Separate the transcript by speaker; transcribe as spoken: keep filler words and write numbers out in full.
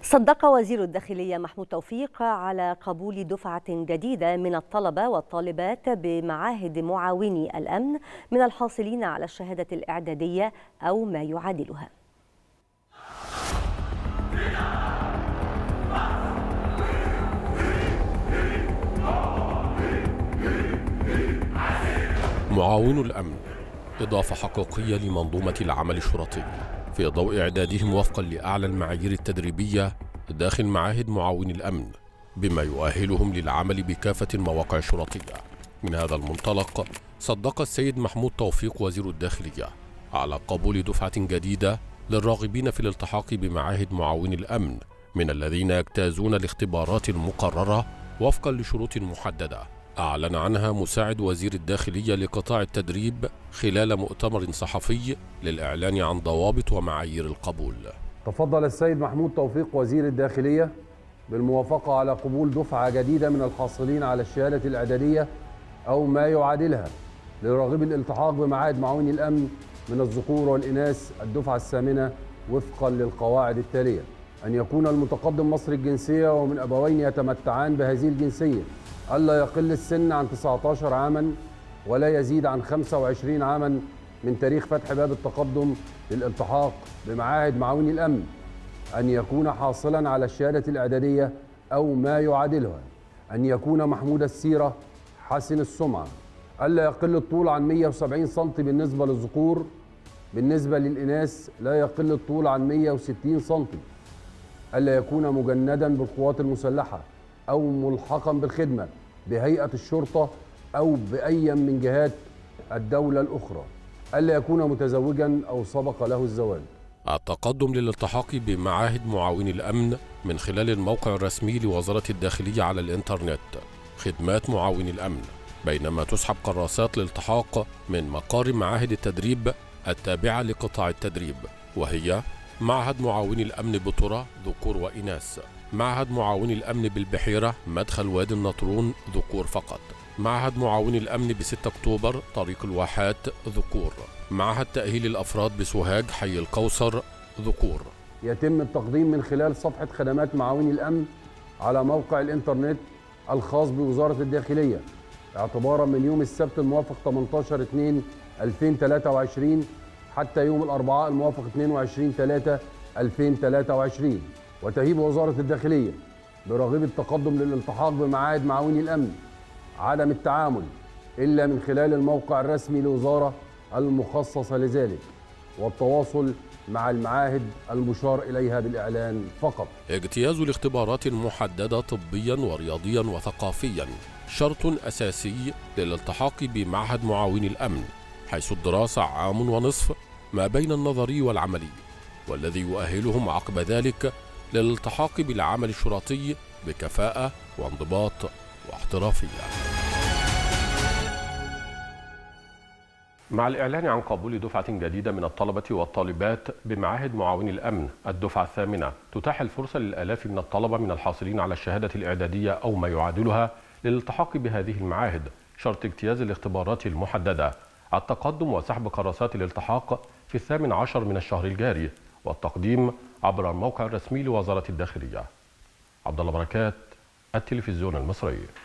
Speaker 1: صدق وزير الداخلية محمود توفيق على قبول دفعة جديدة من الطلبة والطالبات بمعاهد معاوني الأمن من الحاصلين على الشهادة الإعدادية أو ما يعادلها.
Speaker 2: معاون الأمن إضافة حقيقية لمنظومة العمل الشرطي في ضوء إعدادهم وفقا لأعلى المعايير التدريبية داخل معاهد معاون الأمن، بما يؤهلهم للعمل بكافة المواقع الشرطية. من هذا المنطلق صدق السيد محمود توفيق وزير الداخلية على قبول دفعة جديدة للراغبين في الالتحاق بمعاهد معاون الأمن من الذين يجتازون الاختبارات المقررة وفقا لشروط محددة أعلن عنها مساعد وزير الداخلية لقطاع التدريب خلال مؤتمر صحفي للإعلان عن ضوابط ومعايير القبول.
Speaker 3: تفضل السيد محمود توفيق وزير الداخلية بالموافقة على قبول دفعة جديدة من الحاصلين على الشهادة الإعدادية أو ما يعادلها لراغبي الالتحاق بمعاهد معاون الأمن من الذكور والإناث الدفعة الثامنة وفقا للقواعد التالية: أن يكون المتقدم مصري الجنسية ومن أبوين يتمتعان بهذه الجنسية، ألا يقل السن عن تسعة عشر عاما ولا يزيد عن خمسة وعشرين عاما من تاريخ فتح باب التقدم للالتحاق بمعاهد معاون الأمن، أن يكون حاصلا على الشهادة الإعدادية أو ما يعادلها، أن يكون محمود السيرة حسن السمعة، ألا يقل الطول عن مئة وسبعين سنتي بالنسبة للذكور، بالنسبة للإناث لا يقل الطول عن مئة وستين سنتي، ألا يكون مجندا بالقوات المسلحة أو ملحقا بالخدمة بهيئة الشرطة أو بأي من جهات الدولة الأخرى، ألا يكون متزوجا أو سبق له الزواج.
Speaker 2: التقدم للالتحاق بمعاهد معاون الأمن من خلال الموقع الرسمي لوزارة الداخلية على الإنترنت خدمات معاون الأمن، بينما تسحب كراسات الالتحاق من مقار معاهد التدريب التابعة لقطاع التدريب، وهي معهد معاون الأمن بطرة ذكور وإناث، معهد معاون الأمن بالبحيرة مدخل وادي النطرون ذكور فقط، معهد معاون الأمن بستة أكتوبر طريق الواحات ذكور، معهد تأهيل الأفراد بسوهاج حي القوصر ذكور.
Speaker 3: يتم التقديم من خلال صفحة خدمات معاون الأمن على موقع الإنترنت الخاص بوزارة الداخلية اعتبارا من يوم السبت الموافق ثمانية عشر اثنين ألفين وثلاثة وعشرين حتى يوم الأربعاء الموافق اثنين وعشرين ثلاثة ألفين وثلاثة وعشرين. وتهيب وزارة الداخلية براغبي التقدم للالتحاق بمعاهد معاون الأمن عدم التعامل إلا من خلال الموقع الرسمي للوزارة المخصصة لذلك، والتواصل مع المعاهد المشار إليها بالإعلان فقط.
Speaker 2: اجتياز الاختبارات المحددة طبيا ورياضيا وثقافيا شرط أساسي للالتحاق بمعهد معاون الأمن، حيث الدراسة عام ونصف ما بين النظري والعملي، والذي يؤهلهم عقب ذلك للالتحاق بالعمل الشرطي بكفاءة وانضباط واحترافية. مع الإعلان عن قبول دفعة جديدة من الطلبة والطالبات بمعاهد معاون الأمن الدفعة الثامنة، تتاح الفرصة للآلاف من الطلبة من الحاصلين على الشهادة الإعدادية أو ما يعادلها للالتحاق بهذه المعاهد، شرط اجتياز الاختبارات المحددة، التقدم وسحب كراسات الالتحاق في الثامن عشر من الشهر الجاري، والتقديم عبر الموقع الرسمي لوزارة الداخلية. عبد الله بركات، التلفزيون المصري.